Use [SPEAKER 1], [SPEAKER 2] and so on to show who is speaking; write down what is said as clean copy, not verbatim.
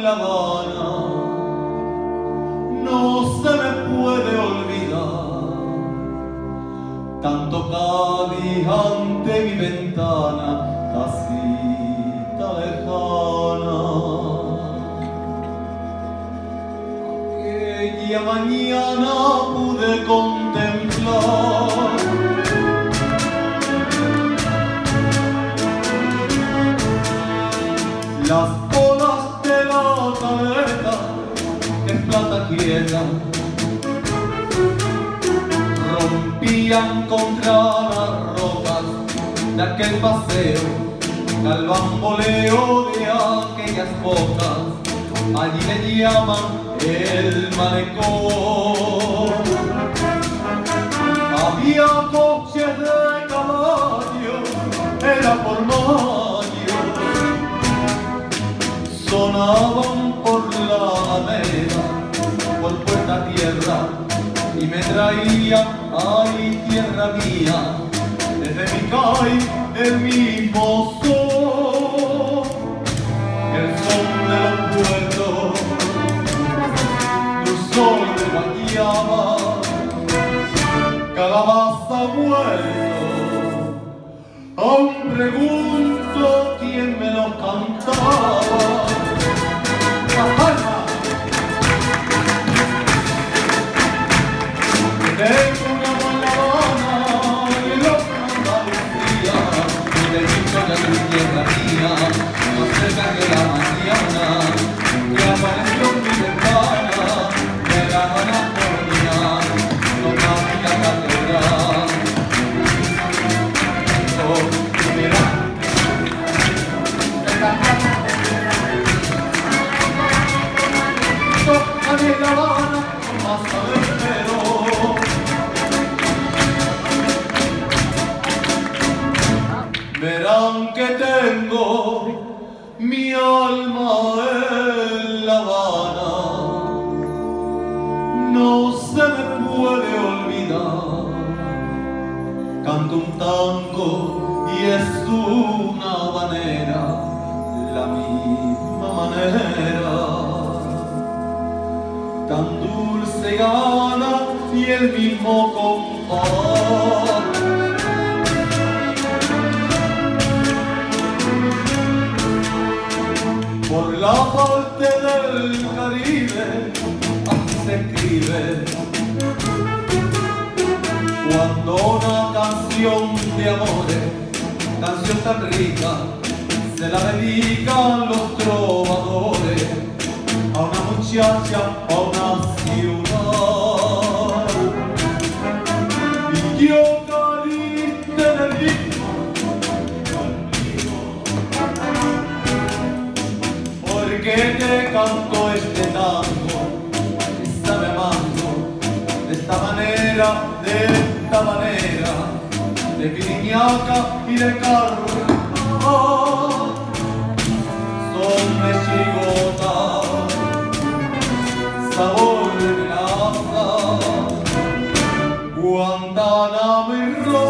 [SPEAKER 1] La Habana no se me puede olvidar. Tanto Cádiz ante mi ventana, casita lejana. Aquella mañana pude contemplar las olas de la caleta, que es plata quieta, rompían contra las rocas de aquel paseo, al bamboleo de aquellas bocas. Allí le llaman el malecón. Había coches de caballo, era por mayo, sonaban por la alameda, por Puerta Tierra, y me traían, ay, tierra mía, desde mi CAI el mismo son, el son de los puertos, dulzor de Guayaba, calabaza muerto. Aún pregunto quién me lo cantaba. Tengo una buena Habana y el otro Andalucía, y de historia de mi tierra mía, más cerca que la mañana, que apareció en mi ventana, de la Habana colonial, toca la catedral. Oh, mira, toca mi La Habana, más a ver, pero verán que tengo mi alma en La Habana, no se me puede olvidar. Canto un tango y es una habanera, la misma manera, tan dulce y gana y el mismo compás. Por la parte del Caribe, así se escribe, cuando una canción de amores, canción tan rica, se la dedican los trovadores a una muchacha, a una ciudad. Y yo caíste en el ritmo, porque te canto este tango, sabe amando, de esta manera, de piriñaca y de carro, son de chigota, sabor de melaza, Guantánamo y